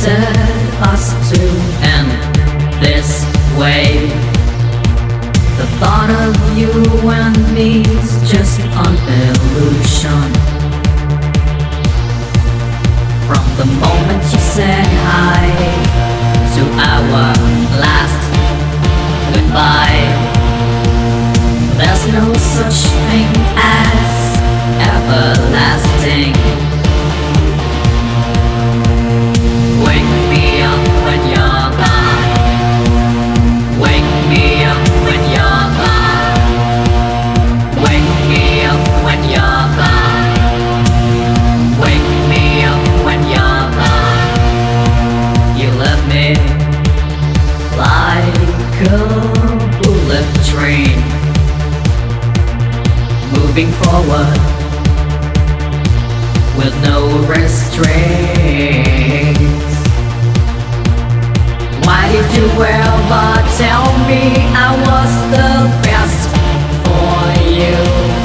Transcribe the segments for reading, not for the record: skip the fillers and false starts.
wanted us to end this way. The thought of you and me's just an illusion. From the moment you said hi to our last goodbye, there's no such thing as everlasting. Wake me up when you're gone. Wake me up when you're gone. Wake me up when you're gone. Wake me up when you're gone. You left me like a bullet train, moving forward with no restraints. Why did you ever tell me I was the best for you?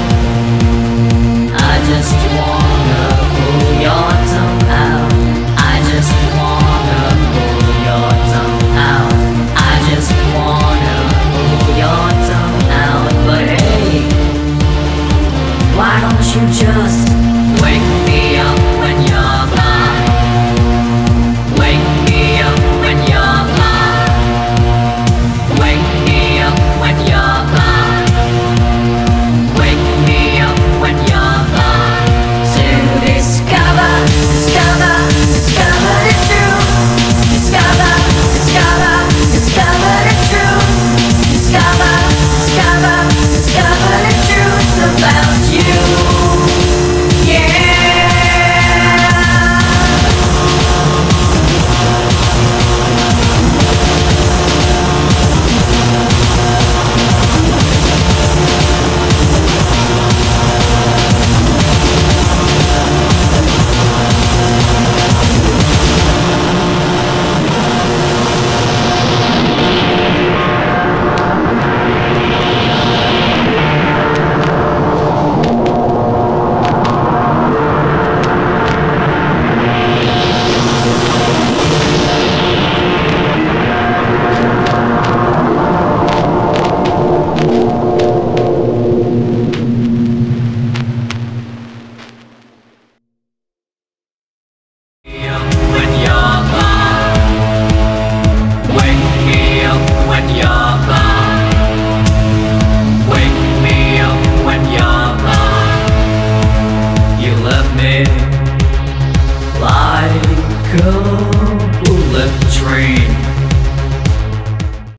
I just wanna pull your tongue out. I just wanna pull your tongue out. I just wanna pull your tongue out. But hey, why don't you just wake me up when you're gone? Wake me up when you're gone. Wake me up when you're gone. Wake me up when you're gone. To discover, discover, discover the truth. Discover, discover, discover the truth. Discover, discover, discover the truth about you.